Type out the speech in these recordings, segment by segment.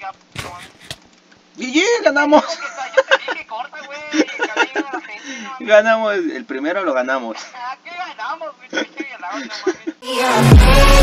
GG, ganamos. Yo te dije corta, güey. Camino a la gente, no mames. Ganamos, el primero lo ganamos. Ah, ¿qué ganamos, güey? Te dije ganamos, no mames.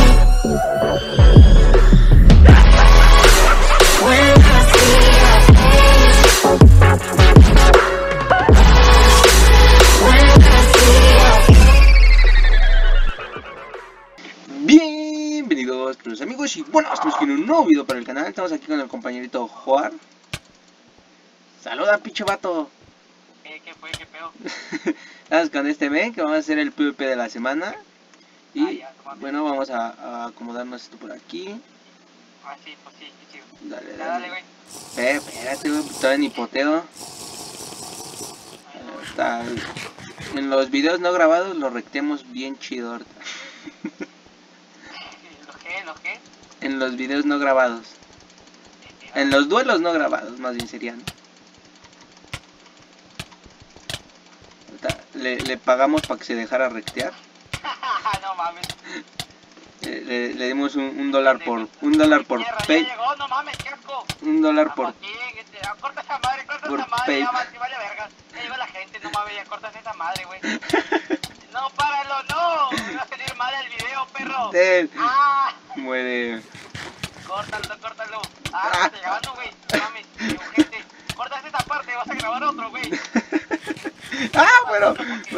Bienvenidos, queridos amigos, y bueno, estamos aquí en un nuevo video para el canal. Estamos aquí con el compañerito Juar. Saluda, pinche vato. ¿Qué fue? ¿Qué pedo? Estamos con este men que vamos a hacer el PvP de la semana. Y Ya, toma. bueno, vamos a acomodarnos esto por aquí. Ah, sí, pues sí, sí. Dale, Ya, dale, güey. Espérate, güey, todavía ni poteo. Está- En los videos no grabados lo recteamos bien chido ahorita. ¿Lo qué? En los videos no grabados. En los duelos no grabados, más bien serían. Ahorita le pagamos para que se dejara rectear. No mames. Le dimos un dólar por pay. Ya llegó, no mames, qué asco. Un dólar por Corta esa madre, por ya pay. vale verga. Ya llegó la gente, no mames, ya cortas esa madre, güey. No, páralo, no. Me va a salir mal el video, perro. Ah, Muere. córtalo. Ah, está llegando, güey. No mames, gente. Cortas esa parte, vas a grabar otro, güey. Bueno.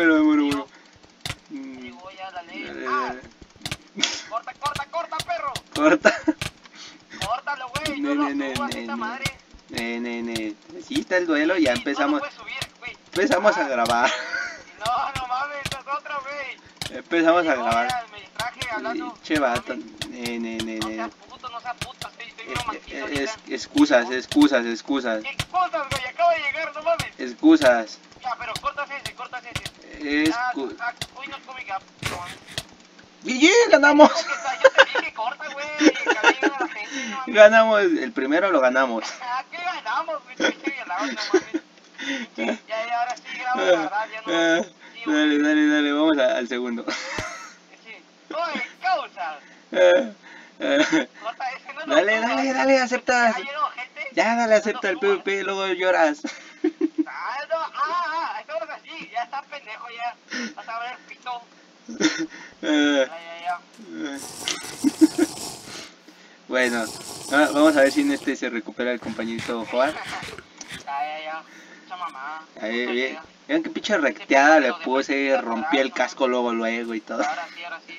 Llegó ya la ley. Dale, Ah, dale. corta, perro. Corta. Córtalo, güey. No lo subas esa madre. Sí, está el duelo, ya No empezamos. lo puedes subir, güey. Empezamos a grabar. No mames, esa es otra, güey. Empezamos a Llegó grabar. ya, me distraje hablando. Che vato. No seas puto, estoy bien manquito ahorita. Excusas. ¿Qué excusas, güey? Acaba de llegar, no mames. Excusas. Ya, pero cortas ese. Hoy no es cómica. GG, ganamos. Yo te dije corta, güey. Camino a la gente, no mames. Ganamos, el primero lo ganamos. Ah, ¿qué ganamos, güey? Te dije ganamos, no mames. Ya, ahora sí grabo, la verdad, ya no. Sí, güey. Dale, vamos al segundo. Sí. Oye, causa. Corta ese, no lo subas. Dale, aceptas. Ya llegó, gente. Ya, dale, acepta el No lo subas. PvP, luego lloras. Estamos así, ya está pendejo, ya. Vas a ver pito. Ya. Bueno, vamos a ver si en este se recupera el compañerito Juan. Ya. Mucha mamá. Ahí, bien. Vean qué pinche recteada le puse, rompí el casco luego y todo. Ahora sí.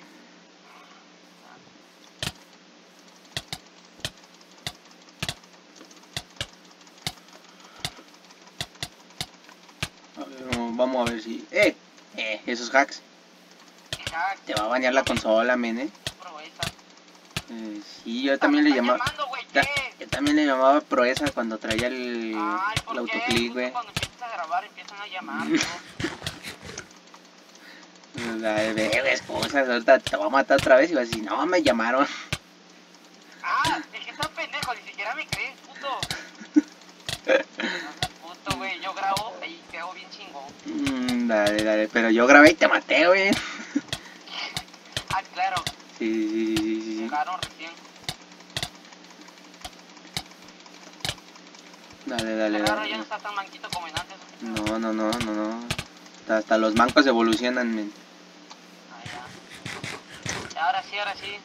Vamos a ver si... esos hacks. Ya, Te va a bañar la consola, men, proeza. Sí, yo también le llamaba... llamando, güey, ¿qué? Yo también le llamaba proeza cuando traía el Ay, ¿por qué? autoclick, güey. Cuando empiezas a grabar empiezan a llamar, Excusas, ahorita te voy a matar otra vez y vas a decir, no, me llamaron. Es que está pendejo, ni siquiera me crees, puto. Puto, güey, yo grabo y quedo bien chingón. Dale, pero yo grabé y te maté, güey. Ah, claro, Sí. llegaron recién. Dale. Claro, ya no está tan manquito como en antes. No. Hasta los mancos evolucionan, men. Ya, ahora sí.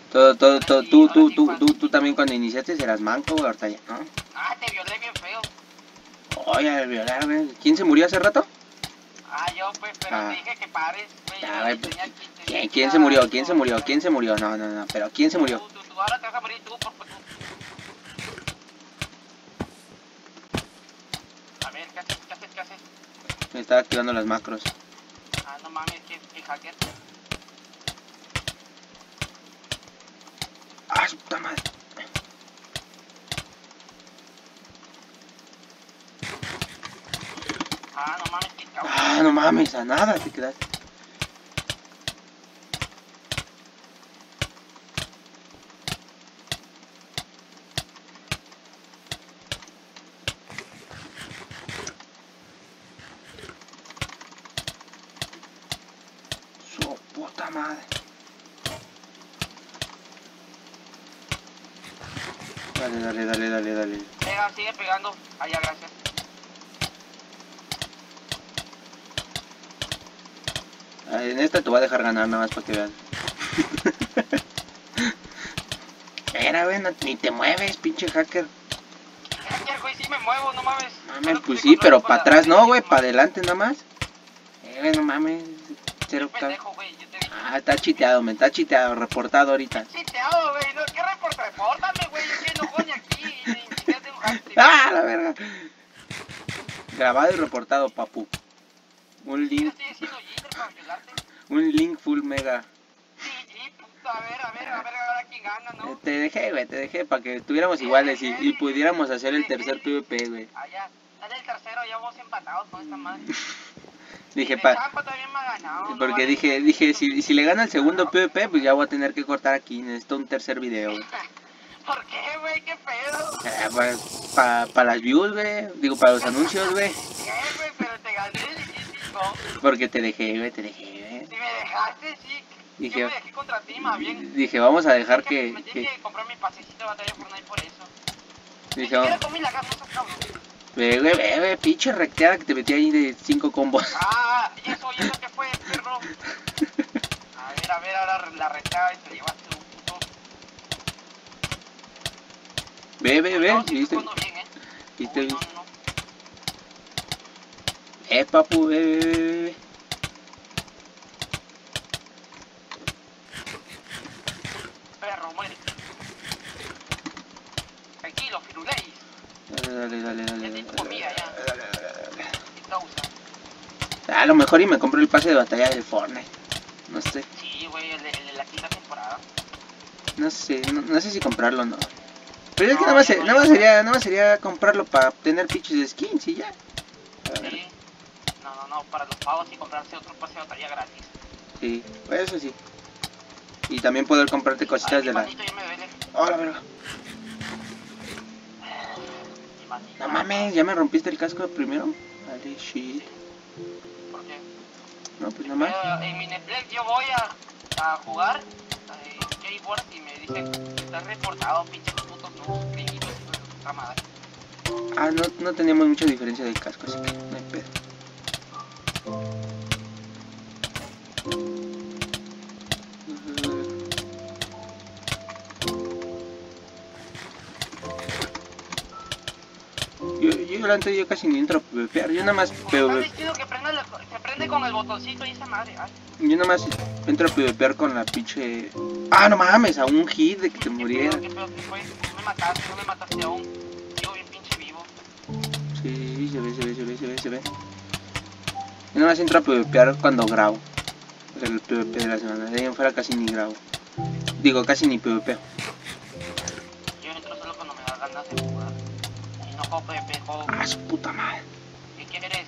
Tú también cuando iniciaste eras manco, güey, ahorita ya, ¿no? Ah, te violé bien feo. Oye, al violar, güey. ¿Quién se murió hace rato? Yo pues, pero te dije que pares, güey. Ya, Yo güey, tenía que- ¿Quién se murió? ¿Quién se murió? No, pero ¿quién se murió? Tú, ahora te vas a morir tú, por tú. A ver, ¿qué haces? Me estaba activando las macros. No mames, que hacker. Su puta madre. No mames, que cabrón. No mames, a nada te quedaste. Su puta madre. Dale, dale, dale, dale, dale. Pega, sigue pegando. Allá, gracias. En esta te voy a dejar ganar nada más para que veas. Era, güey, ni te mueves, pinche hacker. Hacker, güey, sí me muevo, no mames. Mames, pues sí, pero para atrás no, güey, para adelante nada más. No mames. Cero pendejo, güey, yo te dije. Ah, está chiteado, me está chiteado, reportado ahorita. Chiteado, güey, no, ¿qué reporta? Repórtame, güey, yo quiero coño aquí, ni siquiera tengo hacker. ¡Ah, la verga! Grabado y reportado, papu. Un link. Estoy haciendo jitter para violarte. Un link full mega. Sí, puta, a ver, ahora quién gana, ¿no? Te dejé, güey, te dejé para que estuviéramos iguales y pudiéramos hacer el tercer PvP, güey. Allá, dale el tercero, ya vamos empatados con esta madre. Dije, porque dije, si le gana el segundo PvP, pues ya voy a tener que cortar aquí, necesito un tercer video, güey. ¿Por qué, güey? ¿Qué pedo? Para las views, güey, digo, para los anuncios, güey. ¿Qué, güey? Pero te gané, no. Porque te dejé, güey. Si me dejaste, sí. Dije, yo me dejé contra ti, más bien. Dije, vamos a dejar me tienes que comprar mi pasecito de batalla por Fortnite por eso. Dije, ni siquiera comí la gas, no cabrón. Ve, pinche recteada que te metí ahí de 5 combos. Ah, ¿y eso qué fue, perro? A ver, ahora la recteada y te llevaste un puto. Ve, no, ¿viste? Bien, ¿Viste? Uy, no. Papu, ve. Perro, muere. Tranquilo, firuléis. Dale. Comida ya. A lo mejor y me compro el pase de batalla del Fortnite. No sé. Sí, güey, el de la quinta temporada. No sé si comprarlo o no. Pero es que nada más sería comprarlo para obtener pinches skins y ya. Sí. No, para los pavos y comprarse otro pase de batalla gratis. Sí, pues eso sí. Y también poder comprarte cositas de la... ¡Oh, la verga! No mames, ¿ya me rompiste el casco primero? Vale, shit. ¿Por qué? No, pues nada más. En mi Netflix yo voy a jugar J-Word y me dicen, estás reportado, pinches putos no suscribidos, puta madre. Ah, no teníamos mucha diferencia del casco, así que no hay pedo. Yo casi ni entro a PvPear, yo nada más diciendo que se prende con el botoncito y esa madre. Ay. Yo nada más entro a PvPear con la pinche... Ah, no mames, a un hit de que te muriera. ¿Qué fue? No me mataste aún. Sigo bien pinche vivo. Sí, se ve. Yo nada más entro a PvPear cuando grabo. El PvP de la semana, de ahí en fuera casi ni grabo. Digo, casi ni PvP. Yo entro solo cuando me da ganas de jugar. Y no juego PvP, juego... Ah, su puta madre. ¿Qué quieres?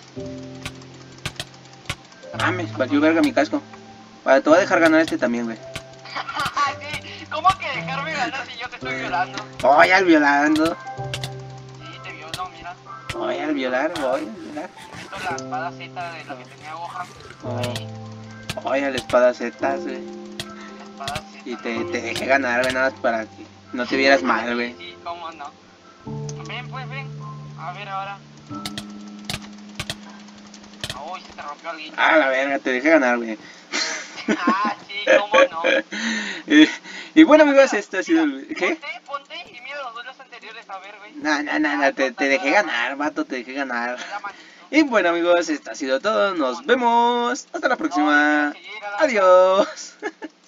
Mames, valió verga mi casco. Vale, te voy a dejar ganar este también, güey. Sí, ¿cómo que dejarme ganar si yo te estoy violando? Voy al violando. Sí, te violo, mira. Voy al violar. Meto la espada Z de la que tenía hoja. Voy a la espada Z, güey. La espada Z. Y te dejé ganar, güey, nada más para que no te vieras mal, güey. Sí, cómo no. Ven, pues, ven. A ver ahora. Uy, se te rompió alguien. Ah, la verga, te dejé ganar, güey. Ah, sí, cómo no. Y bueno, amigos, esto ha sido el... ¿Qué? Ponte y mira los duelos anteriores, a ver, güey. No, te dejé ganar, vato, te dejé ganar. Y bueno, amigos, esto ha sido todo. Nos vemos. Hasta la próxima. Adiós.